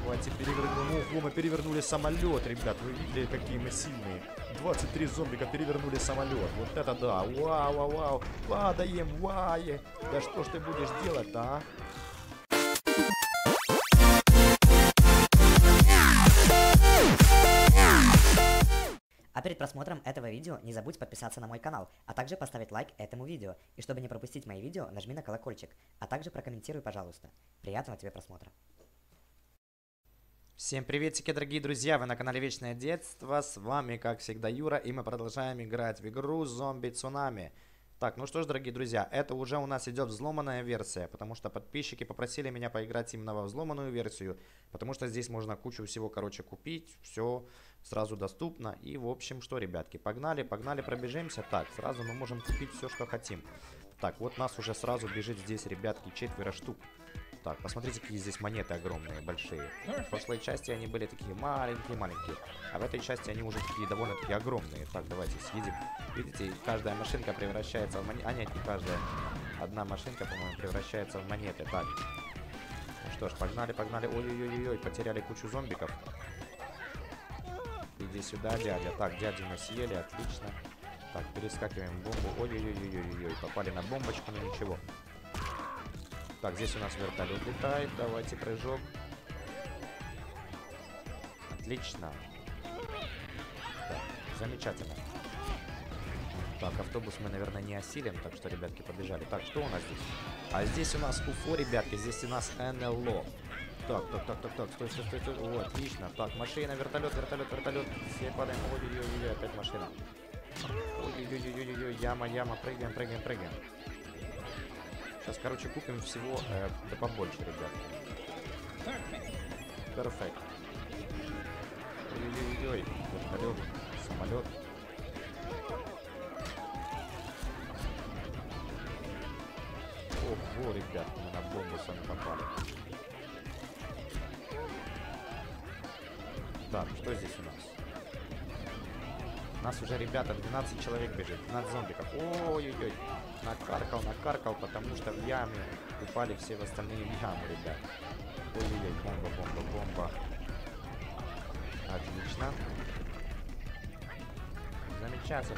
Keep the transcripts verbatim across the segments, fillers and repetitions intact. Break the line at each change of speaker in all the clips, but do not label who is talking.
Давайте перевернем. Ого, мы перевернули самолет, ребят. Вы видели, какие мы сильные. двадцать три зомбика перевернули самолет. Вот это да. Вау, вау, вау. Падаем, вае. Да что ж ты будешь делать-то, а?
А перед просмотром этого видео не забудь подписаться на мой канал, а также поставить лайк этому видео. И чтобы не пропустить мои видео, нажми на колокольчик, а также прокомментируй, пожалуйста. Приятного тебе просмотра.
Всем приветики, дорогие друзья, вы на канале Вечное Детство, с вами, как всегда, Юра, и мы продолжаем играть в игру Зомби Цунами. Так, ну что ж, дорогие друзья, это уже у нас идет взломанная версия, потому что подписчики попросили меня поиграть именно во взломанную версию, потому что здесь можно кучу всего, короче, купить, все сразу доступно. И, в общем, что, ребятки, погнали, погнали, пробежимся. Так, сразу мы можем купить все, что хотим. Так, вот нас уже сразу бежит здесь, ребятки, четверо штук. Так, посмотрите, какие здесь монеты огромные, большие. В прошлой части они были такие маленькие-маленькие, а в этой части они уже такие довольно-таки огромные. Так, давайте съедем. Видите, каждая машинка превращается в монеты. А нет, не каждая. Одна машинка, по-моему, превращается в монеты. Так. Ну что ж, погнали, погнали. Ой-ой-ой-ой, потеряли кучу зомбиков. Иди сюда, дядя. Так, дядю мы съели, отлично. Так, перескакиваем в бомбу. Ой-ой-ой-ой-ой, попали на бомбочку, но ничего. Так, здесь у нас вертолет летает. Давайте прыжок. Отлично. Так, замечательно. Так, автобус мы, наверное, не осилим, так что, ребятки, побежали. Так, что у нас здесь? А здесь у нас УФО, ребятки, здесь у нас эн эл о. Так, так, так, так, так, стой, стой, стой, стой. О, отлично. Так, машина, вертолет, вертолет, вертолет. Все падаем. Ой-ой-ой, опять машина. Ой-ой-ой-ой-ой, яма, яма. Прыгаем, прыгаем, прыгаем. Сейчас, короче, купим всего э, да побольше, ребят. Перфект. Ой-ой-ой, вертолет, самолет. Ого, ребят, мы на бомбу с вами попали. Так, что здесь у нас? У нас уже, ребята, двенадцать человек бежит, двенадцать зомбиков. Ой-ой-ой, накаркал, накаркал, потому что в яме упали все в остальные ямы, ребят. Ой-ой-ой, бомба, бомба, бомба. Отлично. Замечательно.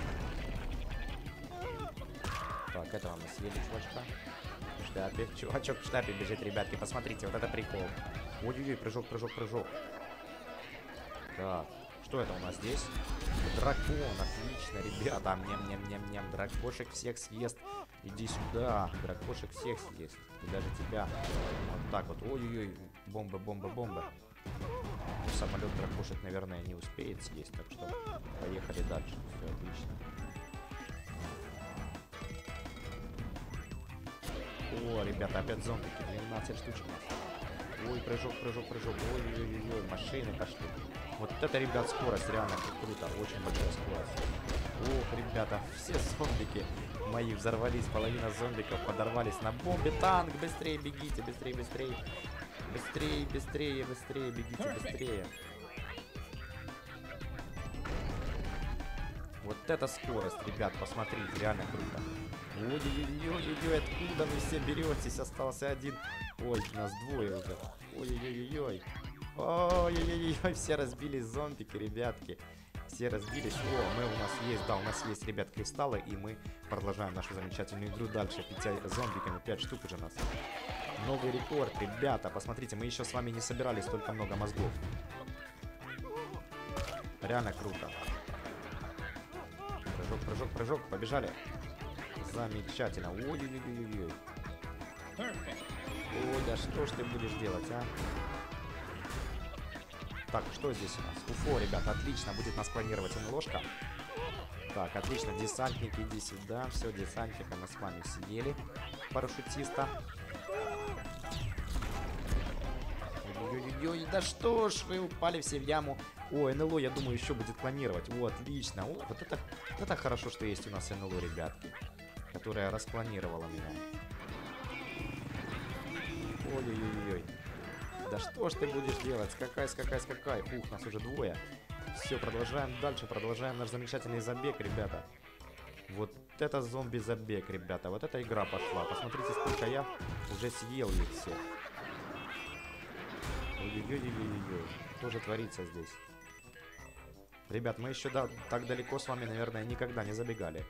Так, этого мы съели, чувачка. В шляпе. Чувачок в шляпе бежит, ребятки, посмотрите, вот это прикол. Ой-ой-ой, прыжок, прыжок, прыжок. Так. Что это у нас здесь? Дракон, отлично, ребята. Ням-ням-ням-ням. Дракошек всех съест. Иди сюда. Дракошек всех съест. И даже тебя. Вот так вот. Ой-ой-ой. Бомба, бомба, бомба. Самолет дракошек, наверное, не успеет съесть. Так что поехали дальше. Все отлично. О, ребята, опять зомбики. двенадцать штучек. Ой, прыжок, прыжок, прыжок. Ой-ой-ой, машины пошли. Вот это, ребят, скорость реально круто. Очень большая скорость. Ох, ребята, все зомбики мои взорвались. Половина зомбиков подорвались на бомбе. Танк, быстрее бегите, быстрее, быстрее. Быстрее, быстрее, быстрее, бегите, быстрее. Вот это скорость, ребят, посмотрите, реально круто. Ой-ой-ой-ой-ой, откуда вы все беретесь? Остался один. Ой, нас двое уже. Ой-ой-ой-ой. Ой-ой-ой-ой, все разбились зомбики, ребятки. Все разбились. О, мы у нас есть, да, у нас есть, ребят, кристаллы. И мы продолжаем нашу замечательную игру дальше. Пятя зомбиками, пять штук уже нас. Новый рекорд, ребята. Посмотрите, мы еще с вами не собирали столько много мозгов. Реально круто. Прыжок, прыжок, прыжок, побежали. Замечательно. Ой-ой-ой-ой-ой. Ой, да что ж ты будешь делать, а? Так, что здесь у нас? УФО, ребят, отлично. Будет нас планировать НЛОшка. Так, отлично. Десантник, иди сюда. Все, десантника мы с вами съели. Парашютиста. Ой-ой-ой, да что ж вы упали все в яму. О, НЛО, я думаю, еще будет планировать. О, отлично. О, вот это, вот это хорошо, что есть у нас НЛО, ребятки. Которая распланировала меня. Ой-ой-ой-ой. Да что ж ты будешь делать? Скакай, скакай, скакай. Ух, нас уже двое. Все, продолжаем дальше. Продолжаем наш замечательный забег, ребята. Вот это зомби-забег, ребята. Вот эта игра пошла. Посмотрите, сколько я уже съел их всех. Ой-ой-ой-ой-ой-ой. Что же творится здесь? Ребят, мы еще да, так далеко с вами, наверное, никогда не забегали.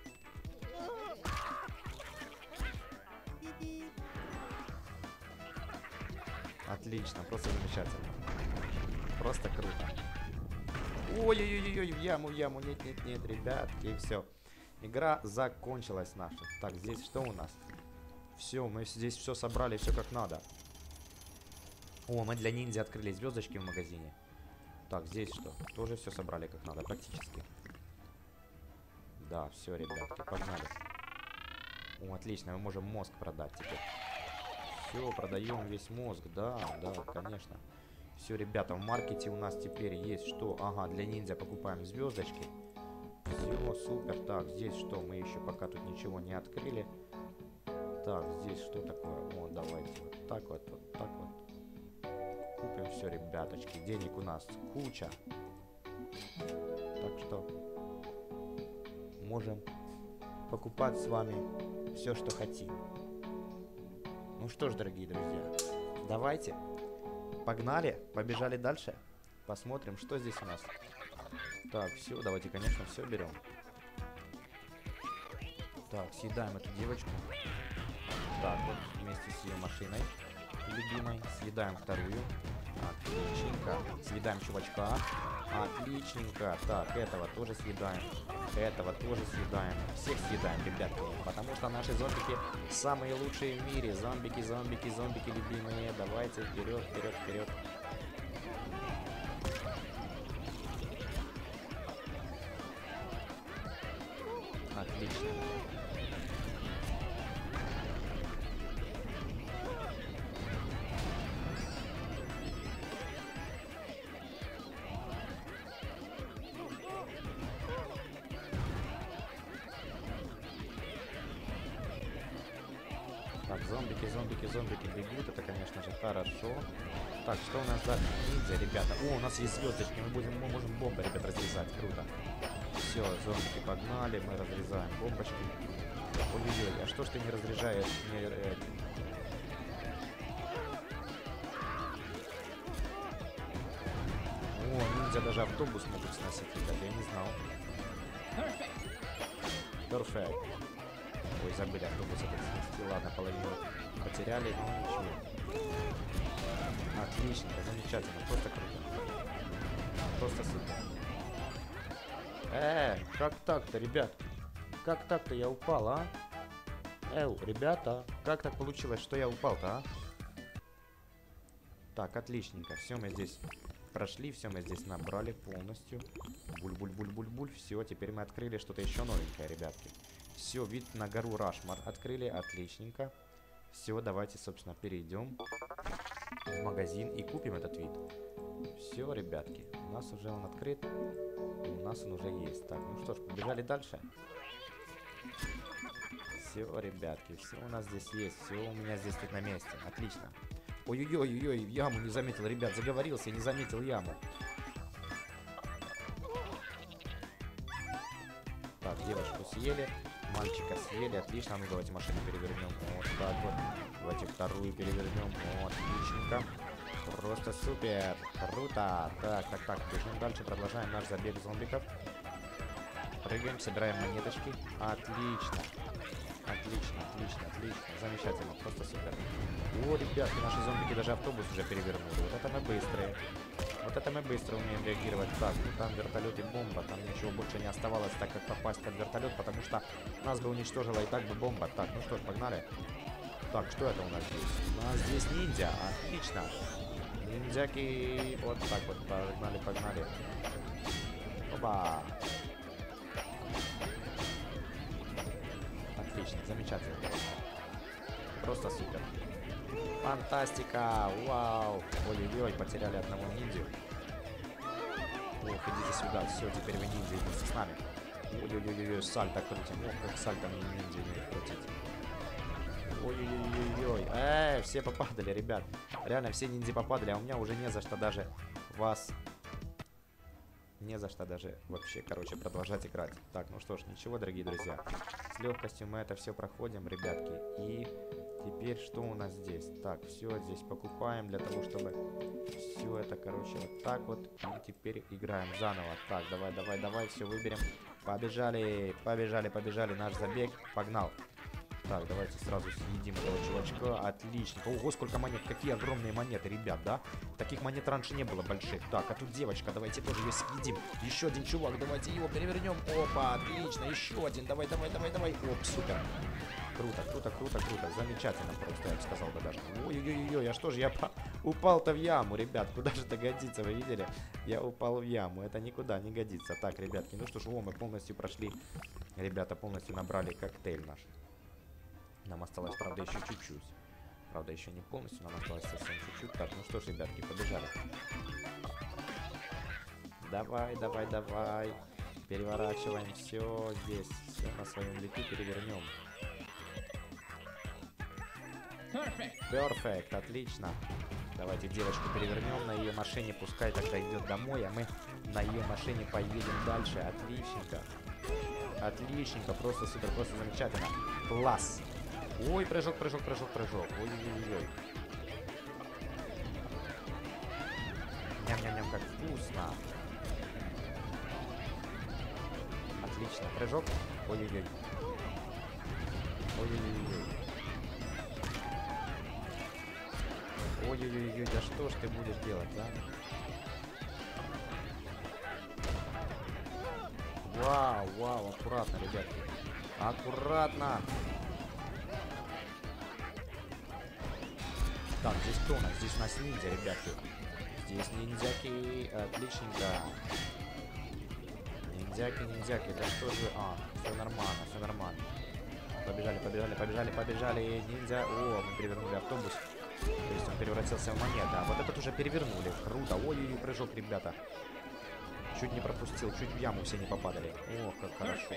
Отлично, просто замечательно. Просто круто. Ой-ой-ой-ой, в яму, в яму. Нет-нет-нет, ребятки, все. Игра закончилась наша. Так, здесь что у нас? Все, мы здесь все собрали, все как надо. О, мы для ниндзя открыли звездочки в магазине. Так, здесь что? Тоже все собрали как надо, практически. Да, все, ребятки, погнали. О, отлично, мы можем мозг продать теперь. Все, продаем весь мозг, да, да, конечно. Все, ребята, в маркете у нас теперь есть что? Ага, для ниндзя покупаем звездочки. Все, супер. Так, здесь что? Мы еще пока тут ничего не открыли. Так, здесь что такое? О, давайте вот так вот, вот так вот. Купим все, ребяточки. Денег у нас куча. Так что можем покупать с вами все, что хотим. Ну что ж, дорогие друзья, давайте. Погнали, побежали дальше. Посмотрим, что здесь у нас. Так, все, давайте, конечно, все берем. Так, съедаем эту девочку. Так, вот вместе с ее машиной любимой. Съедаем вторую. Отличненько. Съедаем чувачка. Отличненько. Так, этого тоже съедаем. Этого тоже съедаем. Всех съедаем, ребятки. Потому что наши зомбики самые лучшие в мире. Зомбики, зомбики, зомбики любимые. Давайте вперед, вперед, вперед. Отлично. Так, зомбики, зомбики, зомбики бегут. Это, конечно же, хорошо. Так, что у нас за ниндзя, ребята? О, у нас есть звездочки. Мы, будем, мы можем бомбы, ребят, разрезать. Круто. Все, зомбики погнали. Мы разрезаем бомбочки. Ой-ой-ой, а что ж ты не разряжаешь? Не, э... О, ниндзя даже автобус могут сносить, ребят. Я не знал. Перфект. Ой, забыли автобус этот снести. Ладно, половину потеряли, но ничего. Отлично, замечательно, просто круто. Просто супер. Э, как так-то, ребят? Как так-то я упал, а? Эу, ребята, как так получилось, что я упал-то, а? Так, отличненько. Все мы здесь прошли, все мы здесь набрали полностью. Буль-буль-буль-буль-буль. Все, теперь мы открыли что-то еще новенькое, ребятки. Все, вид на гору Рашмар открыли, отличненько. Все, давайте, собственно, перейдем в магазин и купим этот вид. Все, ребятки, у нас уже он открыт, у нас он уже есть. Так, ну что ж, побежали дальше. Все, ребятки, все у нас здесь есть, все у меня здесь тут на месте, отлично. Ой-ой-ой-ой, яму не заметил, ребят, заговорился, не заметил яму. Так, девочку съели. Мальчика съели, отлично. Ну, давайте машину перевернем. Вот так вот. Давайте вторую перевернем. Вот, отличненько. Просто супер. Круто. Так, так, так. Бежим дальше. Продолжаем наш забег зомбиков. Прыгаем, собираем монеточки. Отлично. Отлично, отлично, отлично. Замечательно. Просто супер. О, ребятки, наши зомбики даже автобус уже перевернули. Вот это мы быстрые. Вот это мы быстро умеем реагировать. Так, ну там вертолет и бомба. Там ничего больше не оставалось, так как попасть под вертолет, потому что нас бы уничтожила и так бы бомба. Так, ну что ж, погнали. Так, что это у нас здесь? У нас здесь ниндзя. Отлично. Ниндзяки. Вот так вот. Погнали, погнали. Опа. Отлично, замечательно. Просто супер. Фантастика! Вау! Ой-ой-ой, потеряли одного ниндзю. Ох, идите сюда. Все, теперь вы ниндзя вместе с нами. Ой-ой-ой-ой, сальто крутим. Ох, как сальто мне ниндзя умеет крутить. Ой-ой-ой-ой. Эй, все попадали, ребят. Реально, все ниндзя попадали, а у меня уже не за что даже вас... Не за что даже вообще, короче, продолжать играть. Так, ну что ж, ничего, дорогие друзья. С легкостью мы это все проходим, ребятки. И теперь что у нас здесь? Так, все здесь покупаем для того, чтобы все короче, вот так вот. И теперь играем заново. Так, давай, давай, давай, все выберем. Побежали, побежали, побежали. Наш забег. Погнал. Так, давайте сразу съедим этого чувачка. Отлично. Ого, сколько монет. Какие огромные монеты, ребят, да? Таких монет раньше не было больших. Так, а тут девочка. Давайте тоже ее съедим. Еще один чувак. Давайте его перевернем. Опа, отлично. Еще один. Давай, давай, давай, давай. Оп, супер. Круто, круто, круто, круто. Замечательно просто, я бы сказал бы даже. Ой-ой-ой, а что же я упал-то в яму, ребят? Куда же это годится, вы видели? Я упал в яму. Это никуда не годится. Так, ребятки, ну что ж, о, мы полностью прошли. Ребята полностью набрали коктейль наш. Нам осталось, правда, еще чуть-чуть. Правда, еще не полностью, нам осталось совсем чуть-чуть. Так, ну что ж, ребятки, побежали. Давай, давай, давай. Переворачиваем все здесь. Все на своем лету перевернем. Перфект, отлично. Давайте девочку перевернем на ее машине. Пускай тогда идет домой, а мы на ее машине поедем дальше. Отличненько. Отличненько, просто супер, просто замечательно. Класс. Ой, прыжок, прыжок, прыжок, прыжок. Ой-ой-ой. Ням-ням-ням, как вкусно. Отлично, прыжок. Ой-ой-ой. Ой-ой-ой. Ой-ой-ой, да что ж ты будешь делать, да? Вау, вау, аккуратно, ребятки. Аккуратно. Так, здесь кто у нас? Здесь у нас ниндзя, ребятки. Здесь ниндзяки. Отличненько. Ниндзяки, ниндзяки. Да что же? А, все нормально, все нормально. Побежали, побежали, побежали, побежали. Ниндзя. О, мы перевернули автобус. То есть он превратился в монету. А вот этот уже перевернули. Круто. Ой-ой-ой, прыжок, ребята. Чуть не пропустил, чуть в яму все не попадали. Ох, как хорошо.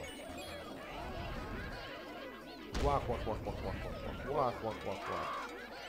Вах-вах-вах-вах-вах-вах. Вах-вах-вах-вах.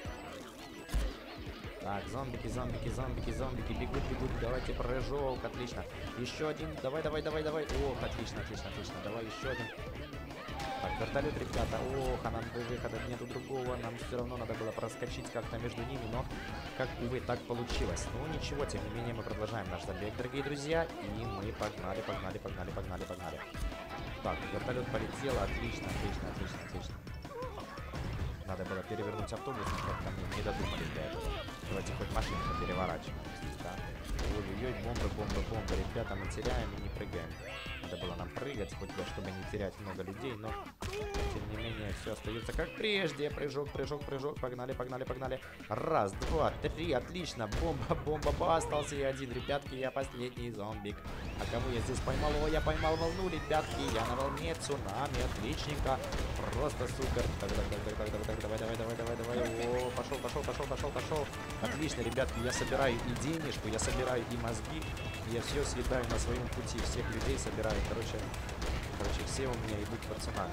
Так, зомбики, зомбики, зомбики, зомбики. Бегут, бегут. Давайте прыжок. Отлично. Еще один. Давай, давай, давай, давай. Ох, отлично, отлично, отлично. Давай еще один. Так, вертолет, ребята. Ох, а нам выхода нету другого. Нам все равно надо было проскочить как-то между ними, но, как увы, так получилось. Ну, ничего, тем не менее, мы продолжаем наш забег, дорогие друзья. И мы погнали, погнали, погнали, погнали, погнали. Так, вертолет полетел. Отлично, отлично, отлично, отлично. Надо было перевернуть автобус, но как-то мы не додумались до этого. Давайте хоть машинку переворачиваем здесь, да. Ой-ой-ой, бомбы, бомбы, бомбы. Ребята, мы теряем и не прыгаем. Надо было нам прыгать, хоть бы, чтобы не терять много людей, но, тем не менее, все остается как прежде. Прыжок, прыжок, прыжок. Погнали, погнали, погнали. Раз, два, три. Отлично. Бомба, бомба, ба. Остался я один. Ребятки, я последний зомбик. А кого я здесь поймал? О, я поймал волну, ребятки. Я на волне цунами. Отличненько. Просто супер. Так, так, так, так, так, так, давай, давай, давай, давай, давай. О, пошел, пошел, пошел, пошел, пошел. Отлично, ребятки, я собираю и денежку, я собираю и мозги. Я все съедаю на своем пути. Всех людей собираю. Короче, короче, все у меня идут по цунами.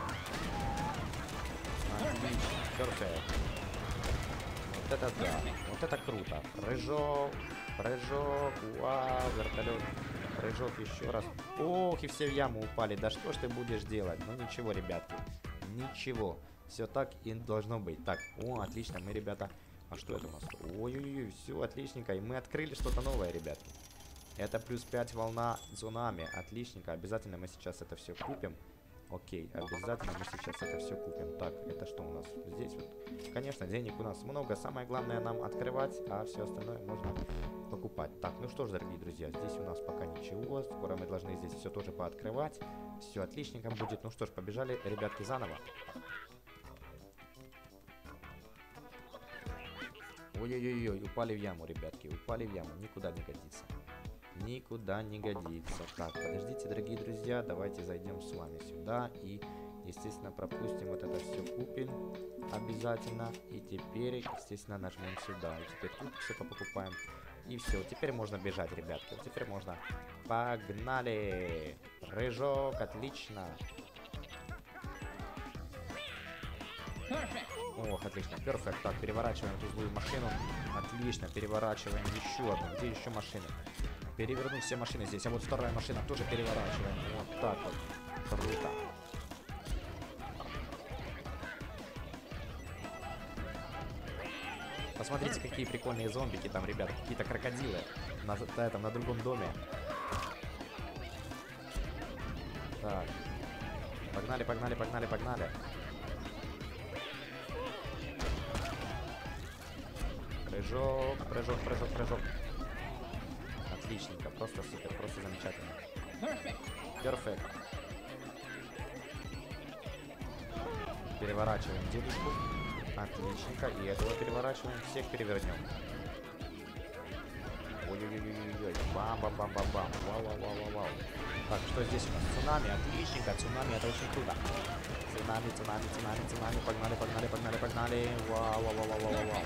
Отлично. Перфект. Вот это да. Вот это круто. Прыжок. Прыжок. Вау, вертолет. Прыжок еще раз. Ох, и все в яму упали. Да что ж ты будешь делать? Ну ничего, ребятки. Ничего. Все так и должно быть. Так, о, отлично. Мы, ребята... А что это у нас? Ой-ой-ой, все отличненько. И мы открыли что-то новое, ребятки. Это плюс пять волна цунами. Отличненько. Обязательно мы сейчас это все купим. Окей, обязательно мы сейчас это все купим. Так, это что у нас здесь? Вот. Конечно, денег у нас много. Самое главное нам открывать, а все остальное можно покупать. Так, ну что ж, дорогие друзья, здесь у нас пока ничего. Скоро мы должны здесь все тоже пооткрывать. Все отличненько будет. Ну что ж, побежали, ребятки, заново. Ой-ой-ой, упали в яму, ребятки. Упали в яму. Никуда не годится. Никуда не годится. Так, подождите, дорогие друзья. Давайте зайдем с вами сюда. И, естественно, пропустим вот это все. Купим обязательно. И теперь, естественно, нажмем сюда. И теперь тут все покупаем. И все. Теперь можно бежать, ребятки. Теперь можно. Погнали. Прыжок. Отлично. Ох, отлично, перфект. Так, переворачиваем эту злую машину. Отлично, переворачиваем еще одну. Где еще машины? Перевернуть все машины здесь. А вот вторая машина тоже переворачиваем. Вот так вот. Круто. Посмотрите, какие прикольные зомбики там, ребят. Какие-то крокодилы на, на этом, на другом доме. Так. Погнали, погнали, погнали, погнали. Прыжок, прыжок, прыжок, прыжок. Отличненько, просто супер, просто замечательно. Перфект. Переворачиваем дедушку. Отличненько. И этого переворачиваем. Всех перевернем. Ой-ой-ой-ой-ой. Бам-бам-бам-бам-бам. Вау-вау-вау-вау. Так, что здесь у нас? Цунами. Отличненько. Цунами, это очень круто. Цунами, цунами, цунами, цунами. Погнали, погнали, погнали, погнали. Вау-вау-вау-вау-вау.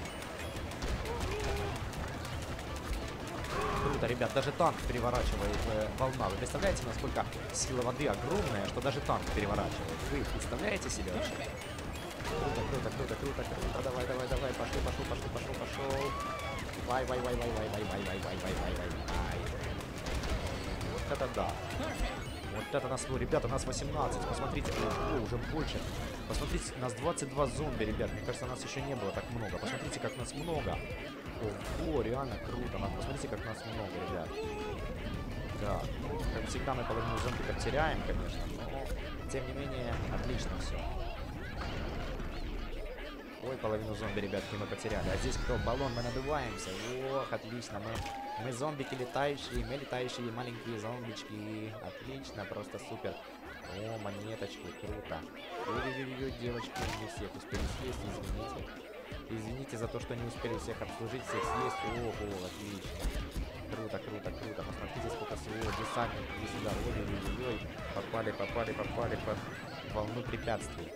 Круто, ребят, даже танк переворачивает э, волна. Вы представляете, насколько сила воды огромная, что даже танк переворачивает? Вы представляете себе вообще? Круто, круто, круто, круто, круто. Давай, давай, давай. Пошел, пошел, пошел, пошел, пошел. Вай, вай, вай, вай, вай, вай, вай, вай, вай, вай, вай, вай, вай. Вот это да. Вот это нас, ну, ребята, нас восемнадцать. Посмотрите, о, уже больше. Посмотрите, нас двадцать два зомби, ребят. Мне кажется, нас еще не было так много. Посмотрите, как нас много. Ого, реально круто. Посмотрите, как нас много, ребят. Да, как всегда мы половину зомбиков теряем, конечно, но тем не менее отлично все. Ой, половину зомби, ребятки, мы потеряли. А здесь кто? Баллон, мы надуваемся. Ох, отлично. Мы, мы зомбики летающие, мы летающие маленькие зомбички. Отлично, просто супер. О, монеточки, круто. Ой-ой-ой, девочки, не всех успели съесть, извините. Извините за то, что не успели всех обслужить, всех съесть. Ого, отлично. Круто, круто, круто. Посмотрите, сколько всего. Десантник, иди сюда. Ой-ой-ой-ой. Попали, попали, попали под волну препятствий.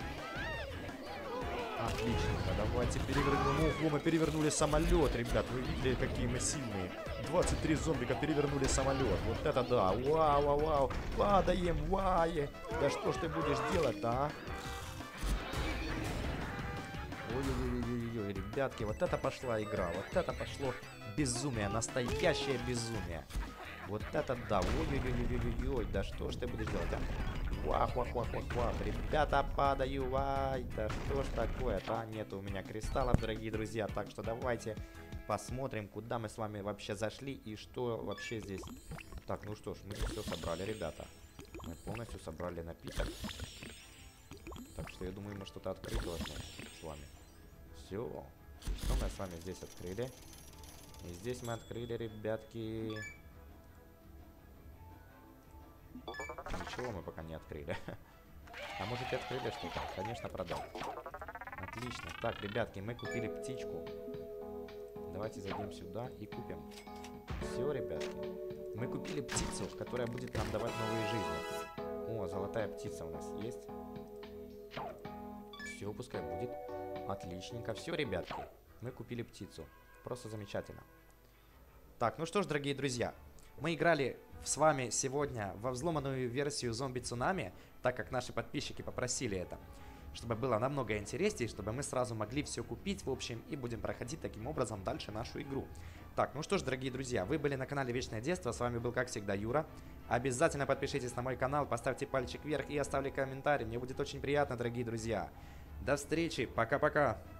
Отлично. Давайте перевернем. Ого, мы перевернули самолет, ребят. Вы видели, какие мы сильные. двадцать три зомбика перевернули самолет. Вот это да. Вау, вау, вау. Падаем, вае. Да что ж ты будешь делать-то, а? Ой-ой-ой-ой-ой, ребятки, вот это пошла игра, вот это пошло безумие, настоящее безумие. Вот это да, ой-ой-ой-ой-ой-ой, да что ж ты будешь делать, а? Вах-вах-вах-вах-вах, ребята, падаю, вай, да что ж такое-то, а? Нету у меня кристаллов, дорогие друзья, так что давайте посмотрим, куда мы с вами вообще зашли и что вообще здесь. Так, ну что ж, мы все собрали, ребята, мы полностью собрали напиток. Так что я думаю, мы что-то открыть должны с вами. Все. Что мы с вами здесь открыли? И здесь мы открыли, ребятки. Ничего мы пока не открыли. А может и открыли что-то? Конечно, продал. Отлично. Так, ребятки, мы купили птичку. Давайте зайдем сюда и купим. Все, ребятки. Мы купили птицу, которая будет нам давать новые жизни. О, золотая птица у нас есть. Все, пускай будет. Отличненько. Все, ребятки. Мы купили птицу. Просто замечательно. Так, ну что ж, дорогие друзья. Мы играли с вами сегодня во взломанную версию Зомби Цунами, так как наши подписчики попросили это. Чтобы было намного интереснее, чтобы мы сразу могли все купить, в общем, и будем проходить таким образом дальше нашу игру. Так, ну что ж, дорогие друзья, вы были на канале Вечное Детство, с вами был, как всегда, Юра. Обязательно подпишитесь на мой канал, поставьте пальчик вверх и оставьте комментарий, мне будет очень приятно, дорогие друзья. До встречи, пока-пока!